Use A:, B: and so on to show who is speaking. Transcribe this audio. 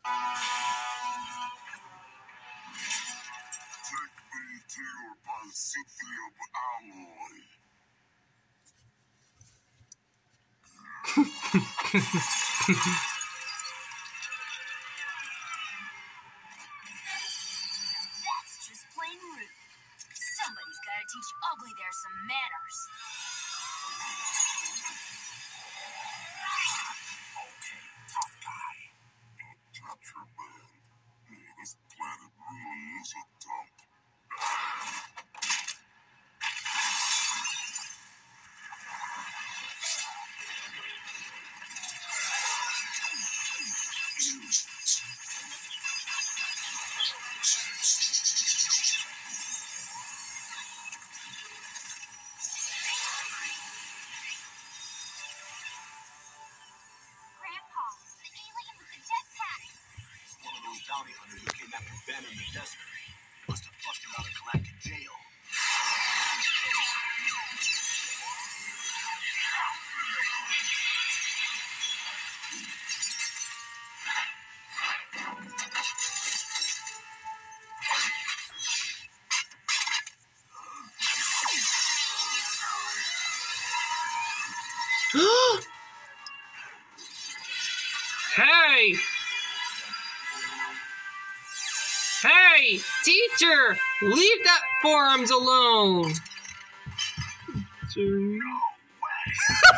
A: Take me to your Pacifium alloy.
B: That's just plain rude. Somebody's got to teach Ugly there some manners.
A: Okay, tough guy. Tetraman. This planet really is a dump.
B: Grandpa, the alien with the jetpack.
C: One of those bounty hunters who came after Ben in the desert. Must have flushed him out of galactic jail.
D: Hey! Hey! Teacher! Leave that forearms alone!
A: No way!